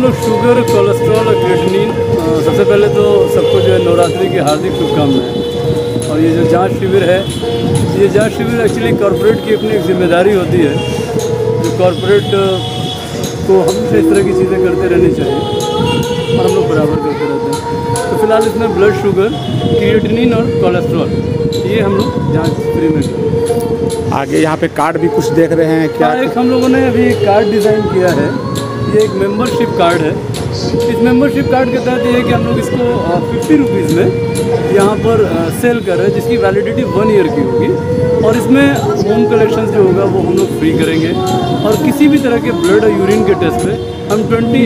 लोग sugar, cholesterol और creatinine, सबसे पहले तो सबको जो है नवरात्रि की हार्दिक शुभकामनाएं। और ये जो जांच शिविर है, ये जांच शिविर एक्चुअली कॉरपोरेट की अपनी एक जिम्मेदारी होती है, जो कॉरपोरेट को हमेशा इस तरह की चीज़ें करते रहनी चाहिए और हम लोग बराबर करते रहते हैं। तो फिलहाल इसमें ब्लड शुगर, क्रिएटिनिन और कोलेस्ट्रॉल, ये हम लोग जांच फ्री में करते हैं। आगे यहाँ पे कार्ड भी कुछ देख रहे हैं क्या? एक हम लोगों ने अभी एक कार्ड डिज़ाइन किया है, ये एक मेंबरशिप कार्ड है। इस मेंबरशिप कार्ड के तहत ये है कि हम लोग इसको 50 रुपीज़ में यहाँ पर सेल कर रहे हैं, जिसकी वैलिडिटी 1 ईयर की होगी। और इसमें होम कलेक्शन जो होगा वो हम लोग फ्री करेंगे, और किसी भी तरह के ब्लड और यूरिन के टेस्ट पे हम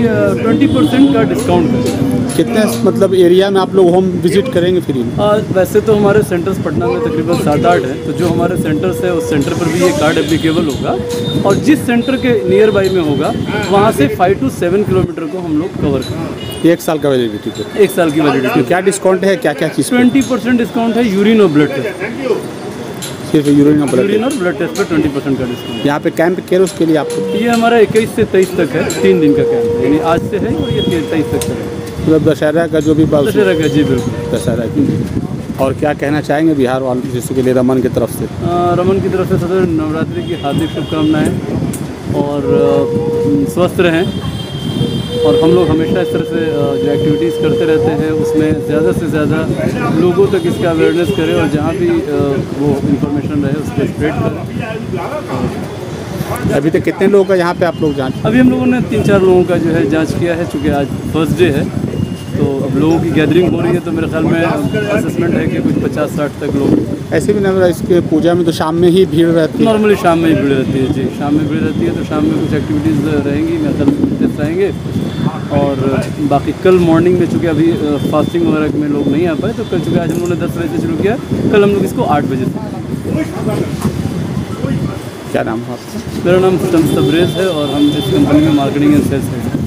20% का डिस्काउंट करेंगे। कितने मतलब एरिया में आप लोग होम विजिट करेंगे फ्री में? वैसे तो हमारे सेंटर्स पटना में तकरीबन 7-8 हैं, तो जो हमारे सेंटर्स है उस सेंटर पर भी ये कार्ड एप्लीकेबल होगा। और जिस सेंटर के नियर बाई में होगा वहाँ से 5 to 7 किलोमीटर को हम लोग कवर करेंगे। 1 साल का वैलिडिटी पे? 1 साल की वैलिडिटी। क्या डिस्काउंट है, क्या क्या चीज़? 20% डिस्काउंट है यूरिन और ब्लड टेस्ट। सिर्फ यूरिन और ब्लड टेस्ट पर 20% का डिस्काउंट। यहाँ पे कैंप केयर उसके लिए आपको? ये हमारा 21 से 23 तक है, 3 दिन का कैंप है, यानी आज से है और ये 23 तक है। मतलब दशहरा का जो भी दशहरा का, जी बिल्कुल दशहरा की। और क्या कहना चाहेंगे बिहार वालों जैसे के लिए रमन की तरफ से? रमन की तरफ से सदैव नवरात्रि की हार्दिक शुभकामनाएं और स्वस्थ रहें। और हम लोग हमेशा इस तरह से जो एक्टिविटीज़ करते रहते हैं उसमें ज़्यादा से ज़्यादा लोगों तक इसका अवेयरनेस करें, और जहाँ भी वो इन्फॉर्मेशन रहे उस पर स्प्रेड करें। अभी तक कितने लोगों का यहाँ पे आप लोग जांच? अभी हम लोगों ने 3-4 लोगों का जो है जांच किया है, चूँकि आज फर्स्ट डे है तो अब लोगों की गैदरिंग हो रही है, तो मेरे ख्याल में असेसमेंट है कि कुछ 50-60 तक लोग। ऐसे भी ना इसके पूजा में तो शाम में ही भीड़ रहती है? नॉर्मली शाम में ही भीड़ रहती है, जी शाम में भीड़ रहती है, तो शाम में कुछ एक्टिविटीज़ रहेंगी, मेरे ख्याल में टेस्ट रहेंगे। और बाकी कल मॉर्निंग में चूँकि अभी फास्टिंग वगैरह में लोग नहीं आ पाए, तो कल चूँकि आज हम लोगों ने 10 बजे से शुरू किया, कल हम लोग इसको 8 बजे से। क्या नाम है आपका? मेरा नाम शम्स तबरेज़ है और हम इस कंपनी में मार्केटिंग एंड सेल्स हैं।